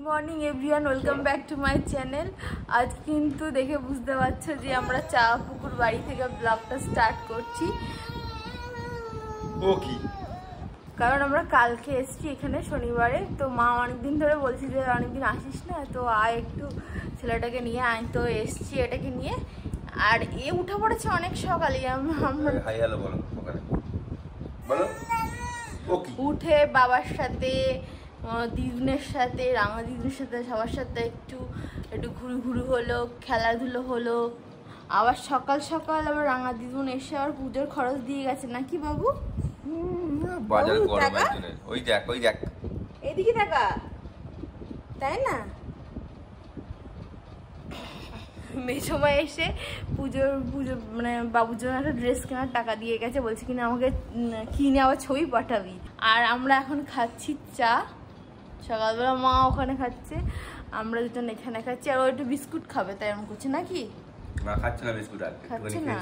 Morning everyone, welcome back to my channel. আজ কিন্তু দেখে বুঝতে পারছো যে আমরা চা পুকুর বাড়ি থেকে ব্লগটা স্টার্ট করছি। কারণ আমরা কালকে এসেছি এখানে শনিবারে, তো মা অনেকদিন ধরে বলছি যে অনেকদিন আসিস না, তো আয় একটু ছেলেটাকে নিয়ে আয়। তো এসছি এটাকে নিয়ে, আর এ উঠে পড়েছে অনেক সকালে। উঠে বাবার সাথে, দিদুনের সাথে, রাঙা দিদুনের সাথে, সবার সাথে একটু ঘুরু হলো, খেলাধুলো হলো। আবার সকাল সকাল আবার রাঙা দিদুন এসে আবার পুজোর খরচ দিয়ে গেছে নাকি বাবু? বাজার গরমের জন্য ওই দেখ এদিকে টাকা, তাই না? মেসময় এসে পুজো মানে বাবুর জন্য একটা ড্রেস কেনার টাকা দিয়ে গেছে, বলছে কিনা আমাকে কিনে আবার ছবি পাঠাবি। আর আমরা এখন খাচ্ছি চা। সকালবেলা মা ওখানে খাচ্ছে, আমরা দুজন এখানে খাচ্ছি। আর ও একটু বিস্কুট খাবে, তাই এমন করছে নাকি? না, খাচ্ছে না বিস্কুট, আর খাচ্ছে না।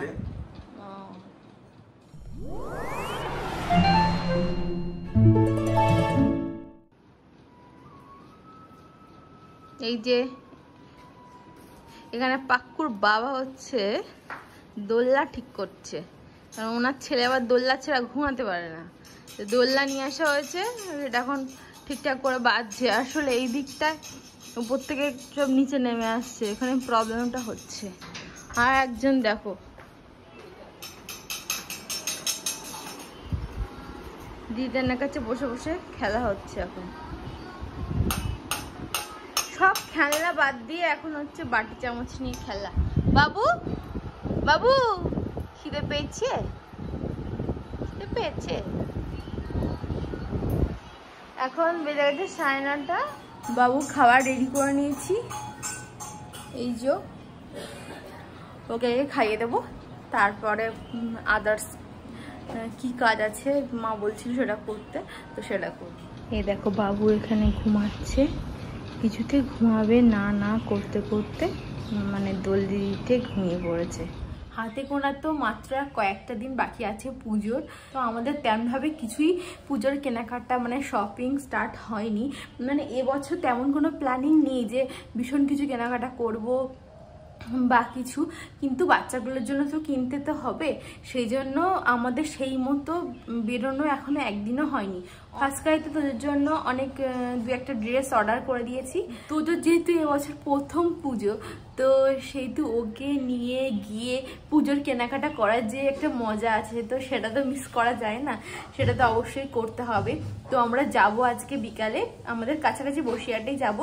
এই যে এখানে পাক্কুর বাবা হচ্ছে দোলনা ঠিক করছে, কারণ ওনার ছেলে আবার দোলনা ছাড়া ঘুমাতে পারে না। দোলনা নিয়ে আসা হয়েছে, এটা এখন ঠিকঠাক করে বাজছে। আসলে এই দিকটায় উপর থেকে সব নিচে নেমে আসছে, এখানে প্রবলেমটা হচ্ছে। আর একজন দেখো দিদার কাছে বসে বসে খেলা হচ্ছে। এখন সব খেলা বাদ দিয়ে এখন হচ্ছে বাটি চামচ নিয়ে খেলা। বাবু বাবু খিদে পেয়েছে? এখন বেজে গেছে 9:30। বাবু খাবার রেডি করে নিয়েছি, এই যে ওকে খাইয়ে দেবো। তারপরে আদার্স কি কাজ আছে মা বলছিল সেটা করতে, তো সেটা করবো। এই দেখো বাবু এখানে ঘুমাচ্ছে, কিছুতে ঘুমাবে না না করতে করতে মানে দোল দিতে ঘুমিয়ে পড়েছে। হাতে গোনা তো মাত্র কয়েকটা দিন বাকি আছে পুজোর, তো আমাদের তেমনভাবে কিছুই পুজোর কেনাকাটা মানে শপিং স্টার্ট হয়নি। মানে এবছর তেমন কোনো প্ল্যানিং নেই যে ভীষণ কিছু কেনাকাটা করব বা কিছু, কিন্তু বাচ্চাগুলোর জন্য তো কিনতে তো হবে, সেই জন্য আমাদের সেই মতো বেরোনো এখনো একদিনও হয়নি। ফার্স্ট ক্রাইতে তোদের জন্য অনেক দু একটা ড্রেস অর্ডার করে দিয়েছি। তোদের যেহেতু এবছর প্রথম পুজো, তো সেহেতু ওকে নিয়ে গিয়ে পুজোর কেনাকাটা করার যে একটা মজা আছে, তো সেটা তো মিস করা যায় না, সেটা তো অবশ্যই করতে হবে। তো আমরা যাব আজকে বিকালে, আমাদের কাছাকাছি বসিরহাটেই যাব,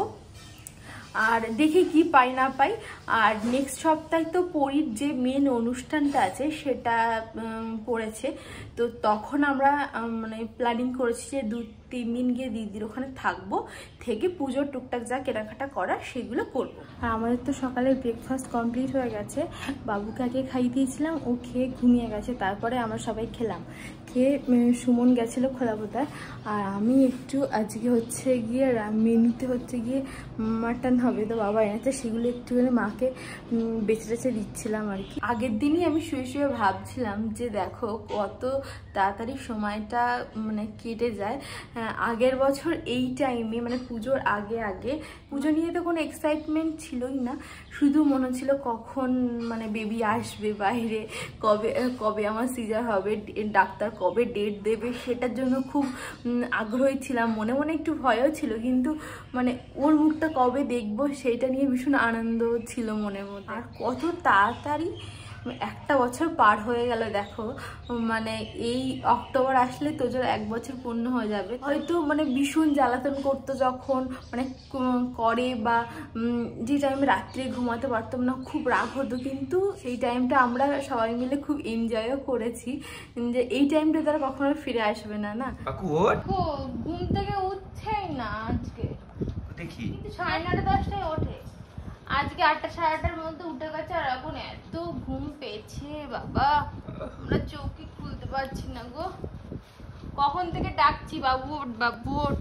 আর দেখি কি পাই না পাই। আর নেক্সট সপ্তাহে তো পরীর যে মেন অনুষ্ঠানটা আছে সেটা পড়েছে, তো তখন আমরা মানে প্ল্যানিং করেছি যে 2-3 দিন গিয়ে দিদির ওখানে থাকবো, থেকে পুজোর টুকটাক যা কেনাকাটা করার সেগুলো করবো। আর আমাদের তো সকালে ব্রেকফাস্ট কমপ্লিট হয়ে গেছে, বাবুকে আগে খাইয়ে দিয়েছিলাম, ও খেয়ে ঘুমিয়ে গেছে। তারপরে আমরা সবাই খেলাম, খেয়ে সুমন গেছিলো খোলাপোতায়। আর আমি একটু আজকে হচ্ছে গিয়ে মেনুতে হচ্ছে গিয়ে মাটন হবে, তো বাবা এনেছে, সেগুলো একটুখানি মাকে বেছে বেছে দিচ্ছিলাম আর কি। আগের দিনই আমি শুয়ে শুয়ে ভাবছিলাম যে দেখো কত তাড়াতাড়ি সময়টা মানে কেটে যায়। আগের বছর এই টাইমে মানে পুজোর আগে পুজো নিয়ে তো কোনো এক্সাইটমেন্ট ছিলই না, শুধু মনে হচ্ছিল কখন মানে বেবি আসবে বাইরে, কবে আমার সিজার হবে, ডাক্তার কবে ডেট দেবে, সেটার জন্য খুব আগ্রহী ছিলাম। মনে মনে একটু ভয়ও ছিল, কিন্তু মানে ওর মুখটা কবে দেখবো সেইটা নিয়ে ভীষণ আনন্দ ছিল মনের মধ্যে। আর কত তাড়াতাড়ি একটা বছর পার হয়ে গেল দেখো, মানে এই অক্টোবর আসলে তোজোর 1 বছর পূর্ণ হয়ে যাবে। হয়তো মানে ভীষণ জ্বালাতন করতো যখন মানে করে, বা যে টাইমে রাত্রে ঘুমাতে পারতাম না, খুব রাগ হতো, কিন্তু সেই টাইমটা আমরা সবাই মিলে খুব এনজয়ও করেছি, যে এই টাইমটা তারা কখনো ফিরে আসবে না। না ঘুম থেকে উঠছেই না আজকে, কিন্তু 9:30-10টায় ওঠে, আজকে 8টা 8:30-র মধ্যে উঠে গেছে। আর এখন এত ঘুম পেয়েছে বাবা, আমরা চোখই খুলতে পারছি না গো। কখন থেকে ডাকছি বাবু ওঠ, বাবু ওঠ,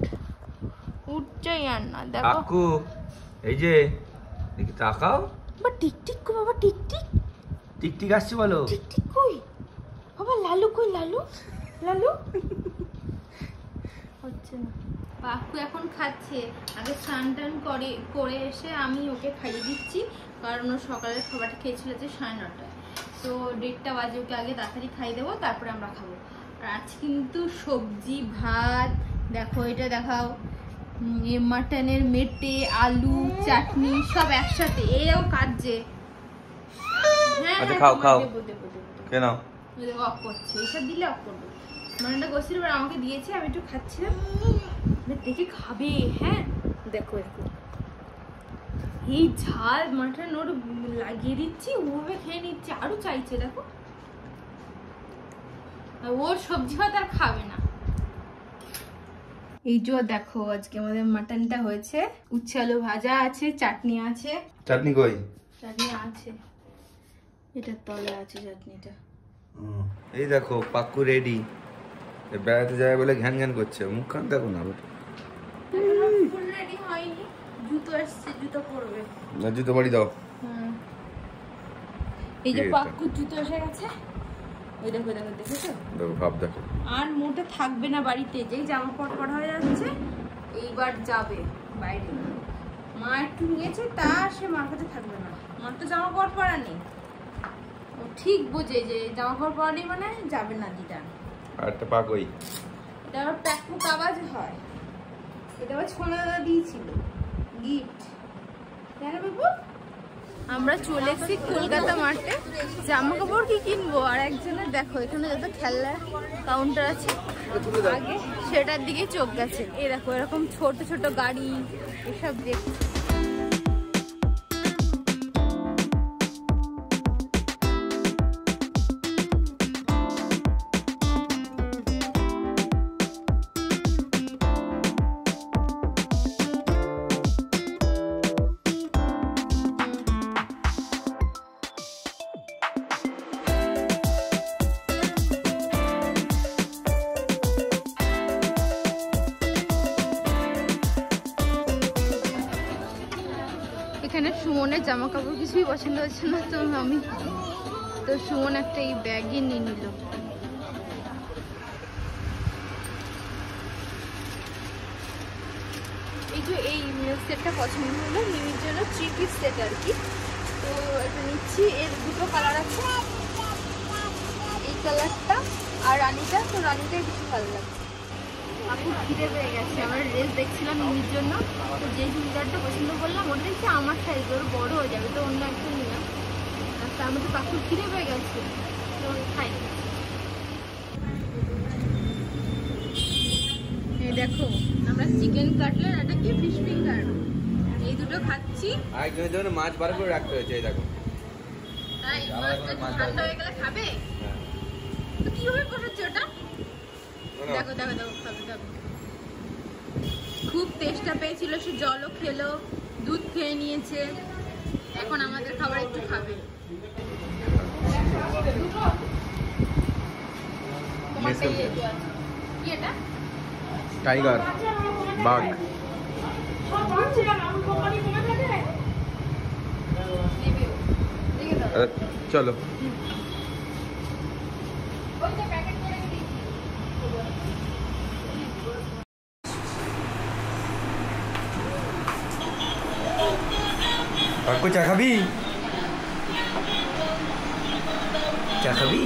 উঠছেই আর না। দেখো এই যে দেখি তাকাও, বাবা টিকটিক কো, বাবা টিকটিক টিকটিক আসছে বলো। টিকটিক কই বাবা? লালু কই? লালু লালু হচ্ছে না। পাপ্পু এখন খাচ্ছে। আগে স্নান টান করে এসে আমি ওকে খাইয়ে দিচ্ছি, কারণ ও সকালের খাবারটা খেয়েছিল যে 9:30টায়। তো 1:30টা বাজে, ওকে আগে তাড়াতাড়ি খাইয়ে দেবো, তারপরে আমরা খাবো। আর আজ কিন্তু সবজি ভাত, দেখো এটা দেখাও, মাটনের মেটে, আলু, চাটনি সব একসাথে। এইও কাটছে। হ্যাঁ খাও খাও, কেন অফ করছে? এইসব দিলে অফ করবো। মাটনটা গোসির পর আমাকে দিয়েছে, আমি একটু খাচ্ছিলাম, দেখে খাবে। হ্যাঁ দেখো একটু এই ঝাল মাটন ওর লাগিয়ে দিচ্ছি, ওভাবে খেয়ে নিচ্ছে, আরো চাইছে। দেখো ওর সবজি ভাত আর খাবে না। এই যে দেখো আজকে আমাদের মাটনটা হয়েছে, উচ্ছে আলু ভাজা আছে, চাটনি আছে। চাটনি কই? চাটনি আছে, এটার তলে আছে চাটনিটা। এই দেখো পাক্কু রেডি, বেড়াতে যায় বলে ঘ্যান ঘ্যান করছে। মুখখান দেখো না, ফুল রেডি হয়নি, জুতো আসছে, জুতো পরবে। না জুতো বাড়ি দাও। এই যে পাক্কু জুতো এসে গেছে, ওই দেখো দেখো, দেখেছো? দেখো ভাব দেখো। আর মোটে থাকবে না বাড়িতে, যেই জামা পট হয়ে যাচ্ছে এইবার যাবে বাইরে। মা একটু নিয়েছে, তা সে মার কাছে থাকবে না। মার তো জামা পট পরা নেই, ও ঠিক বোঝে যে জামা পট পরা নেই মানে যাবে না দিদা। আর একটা পা কই? এটা আবার প্যাকপুক আওয়াজ হয়। এটা আবার ছোনা দাদা দিয়েছিল গিফট, জানো বাবু? আমরা চলে এসেছি কলকাতা মার্টে। জামা কাপড় কি কিনবো, আর একজনের দেখো এখানে যত খেলনার কাউন্টার আছে আগে সেটার দিকে চোখ গেছে। এই দেখো এরকম ছোট ছোট গাড়ি এসব দেখছি। এখানে সুমনের জামা কাপড় কিছুই পছন্দ হচ্ছে না, তো সুমন একটা এই ব্যাগে নিয়ে নিল। এই যে এই সেটটা পছন্দ হলো মিমির জন্য, 3 পিস সেট আর কি। তো এটা নিচ্ছি, এর দুটো কালার আছে, এই কালারটা আর রানিটা। তো রানিটাই বেশি ভালো লাগছে। খুব খিদে পেয়ে গেছে, আমরা ড্রেস দেখছিলাম মিমির জন্য। তো যে চুড়িদারটা পছন্দ করলাম ওটা দেখছি আমার সাইজ, ওর বড় হয়ে যাবে, তো অন্য একটা নিলাম। তার মধ্যে পাখি খিদে পেয়ে গেছে, তো খাই। এই দেখো আমরা চিকেন কাটলেট, এটা কি ফিশ ফিঙ্গার, এই দুটো খাচ্ছি। আরেকজনের জন্য মাছ বার করে রাখতে হয়েছে। এই দেখো তাই ঠান্ডা হয়ে গেলে খাবে। তো কিভাবে বসাচ্ছে ওটা? দেখো দেখো দেখো, খাবে দেখো। খুব তেষ্টা পেয়েছিল, সে জলও খেলো, দুধ খেয়ে নিয়েছে, এখন আমাদের খাবার একটু খাবে। কি এটা? টাইগার, বাঘ। চলো কাকু চা খাবি? চা খাবি?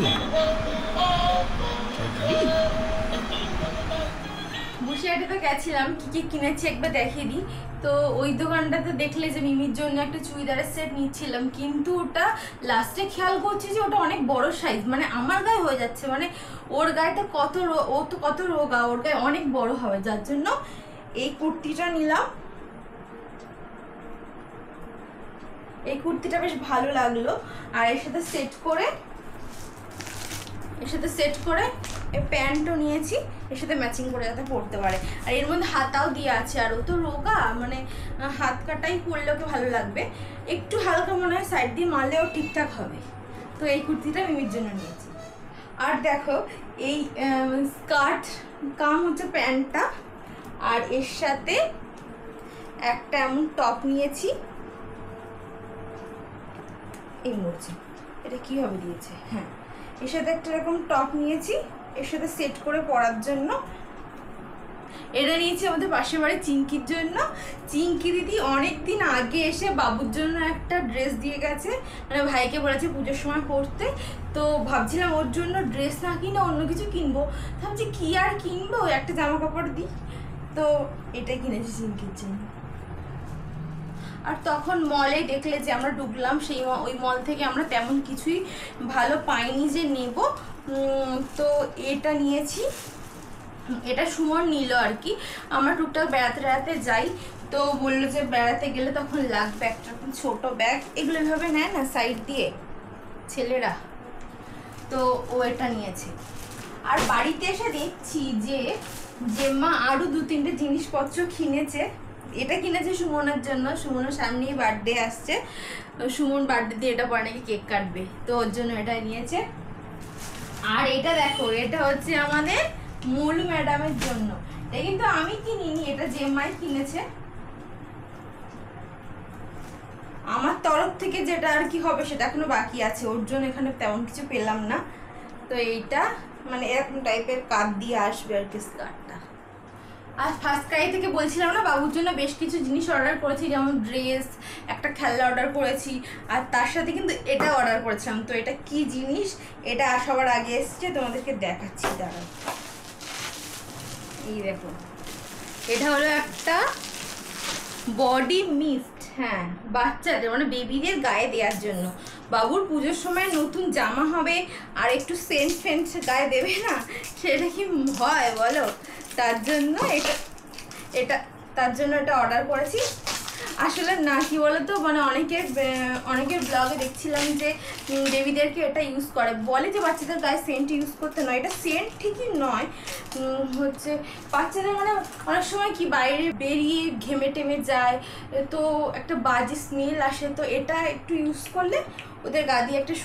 বসিরহাটে গেছিলাম, কি কি কিনেছি একবার দেখিয়ে দিই। তো ওই দোকানটাতে দেখলে যে মিমির জন্য একটা চুড়িদারের সেট নিচ্ছিলাম, কিন্তু ওটা লাস্টে খেয়াল করছি যে ওটা অনেক বড় সাইজ, মানে আমার গায়ে হয়ে যাচ্ছে, মানে ওর গায়েটা ও তো কত রোগা, ওর গায়ে অনেক বড় হবে, যার জন্য এই কুর্তিটা নিলাম। এই কুর্তিটা বেশ ভালো লাগলো, আর এর সাথে সেট করে এই প্যান্টও নিয়েছি, এর সাথে ম্যাচিং করে যাতে পরতে পারে। আর এর মধ্যে হাতাও দিয়ে আছে, আর ও তো রোগা, মানে হাত কাটাই পরলে ওকে ভালো লাগবে। একটু হালকা মনে হয় সাইড দিয়ে মারলেও ঠিকঠাক হবে। তো এই কুর্তিটা মিমির জন্য নিয়েছি। আর দেখো এই স্কার্ট কাম হচ্ছে প্যান্টটা, আর এর সাথে একটা এমন টপ নিয়েছি। এই মরছে, এটা কিভাবে দিয়েছে? হ্যাঁ, এর সাথে একটা এরকম টপ নিয়েছি, এর সাথে সেট করে পরার জন্য। এটা নিয়েছি আমাদের পাশের বাড়ি চিঙ্কির জন্য। চিঙ্কি দিদি অনেকদিন আগে এসে বাবুর জন্য একটা ড্রেস দিয়ে গেছে, মানে ভাইকে বলেছে পুজোর সময় পরতে। তো ভাবছিলাম ওর জন্য ড্রেস না কিনে অন্য কিছু কিনবো, ভাবছি কি আর কিনবো, একটা জামা কাপড় দিই, তো এটাই কিনেছি চিঙ্কির জন্য। আর তখন মলে দেখলে যে আমরা ঢুকলাম, সেই ওই মল থেকে আমরা তেমন কিছুই ভালো পাইনি যে নেব, তো এটা নিয়েছি। এটা সুমন নিল আর কি, আমরা টুকটাক বেড়াতে যাই, তো বললো যে বেড়াতে গেলে তখন লাগবে একটা ছোট ব্যাগ, এগুলো এভাবে নেয় না সাইড দিয়ে ছেলেরা, তো ও এটা নিয়েছে। আর বাড়িতে এসে দেখছি যে মা আরও 2-3টে জিনিসপত্র কিনেছে। এটা কিনেছে সুমনের জন্য, সুমনের সামনেই বার্থডে আসছে, সুমন বার্থডে দিয়ে এটা পরে নাকি কেক কাটবে, তো ওর জন্য এটা নিয়েছে। আর এটা দেখো, এটা হচ্ছে আমাদের মূল ম্যাডামের জন্য, এটা কিন্তু আমি কিনিনি, এটা জেম্মাই কিনেছে। আমার তরফ থেকে যেটা আর কি হবে সেটা এখনো বাকি আছে, ওর জন্য এখানে তেমন কিছু পেলাম না। তো এইটা মানে এরকম টাইপের কাট দিয়ে আসবে আর কি স্কার্টটা। আর ফার্স্ট ক্রাই থেকে বলছিলাম না বাবুর জন্য বেশ কিছু জিনিস অর্ডার করেছি, যেমন ড্রেস, একটা খেলনা অর্ডার করেছি, আর তার সাথে কিন্তু এটা অর্ডার করেছিলাম। তো এটা কি জিনিস, এটা সবার আগে এসছে, তোমাদেরকে দেখাচ্ছি দাঁড়াও। এই দেখো, এটা হলো একটা বডি মিস্ট, হ্যাঁ বাচ্চাদের মানে বেবিদের গায়ে দেওয়ার জন্য। বাবুর পুজোর সময় নতুন জামা হবে আর একটু সেন্ট ফেন্ট গায়ে দেবে না, সেটা কি হয় বলো, তার জন্য এটা অর্ডার করেছি। আসলে না কি বলতো, মানে অনেকের ব্লগে দেখছিলাম যে বেবিদেরকে এটা ইউজ করে, বলে যে বাচ্চাদের গায়ে সেন্ট ইউজ করতে নয়, এটা সেন্ট ঠিকই নয়, হচ্ছে বাচ্চাদের মানে অনেক সময় কি বাইরে বেরিয়ে ঘেমে টেমে যায়, তো একটা বাজে স্মেল আসে, তো এটা একটু ইউজ করলে ওদের গা দিয়ে একটা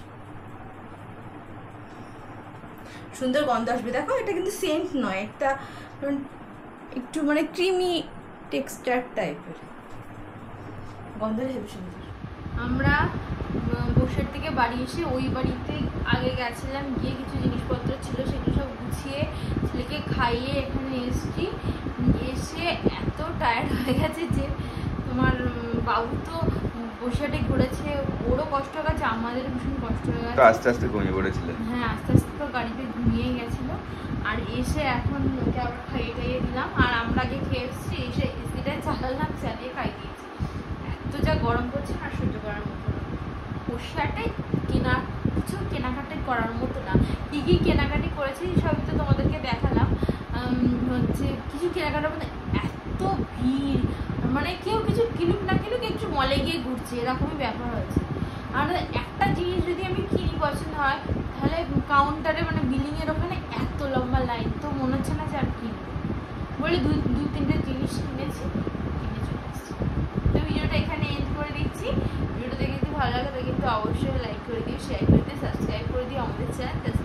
সুন্দর গন্ধ আসবে। দেখো এটা কিন্তু সেন্ট নয়, একটু মানে ক্রিমি টেক্সচার টাইপের, গন্ধ হেবি সুন্দর। আমরা বসের থেকে বাড়ি এসে ওই বাড়িতে আগে গেছিলাম, গিয়ে কিছু জিনিসপত্র ছিল সেগুলো সব গুছিয়ে ছেলেকে খাইয়ে এখানে এসেছি। এসে এত টায়ার্ড হয়ে গেছে যে তোমার বাবু তো বসিয়াটে ঘুরেছে, ওরও কষ্ট হয়ে গেছে, আমাদের ভীষণ কষ্ট হয়ে গেছে, আস্তে আস্তে ঘুমিয়ে পড়েছিলেন। হ্যাঁ আস্তে আস্তে তো গাড়িতে ঘুমিয়ে গেছিলো। আর এসে এখন ওকে আবার খাইয়ে দিলাম, আর আমরা আগে খেয়ে এসেছি, এসে এসিটা চালালাম, চালিয়ে খাই দিয়েছি। এত যা গরম পড়ছে না, সহ্য করার মতো না। বসিয়াটে কিছু কেনাকাটি করার মতো না। কী কী কেনাকাটি করেছি সবই তো তোমাদেরকে দেখালাম। হচ্ছে কিছু কেনাকাটার মধ্যে এত ভিড়, মানে কেউ কিছু কিনুক না কিনুক একটু মলে গিয়ে ঘুরছে, এরকমই ব্যাপার হয়েছে। আর একটা জিনিস যদি আমি কিনি পছন্দ হয়, তাহলে কাউন্টারে মানে বিলিংয়ের ওখানে এত লম্বা লাইন, তো মনে হচ্ছে না যে আর কিনবো বলে 2-3টে জিনিস কিনে চলে এসেছি। তো ভিডিওটা এখানে এন্ড করে দিচ্ছি। ভিডিওটা দেখে যদি ভালো লাগে তাহলে কিন্তু অবশ্যই লাইক করে দিও, শেয়ার করে দিও, সাবস্ক্রাইব করে দিও আমাদের চ্যানেল।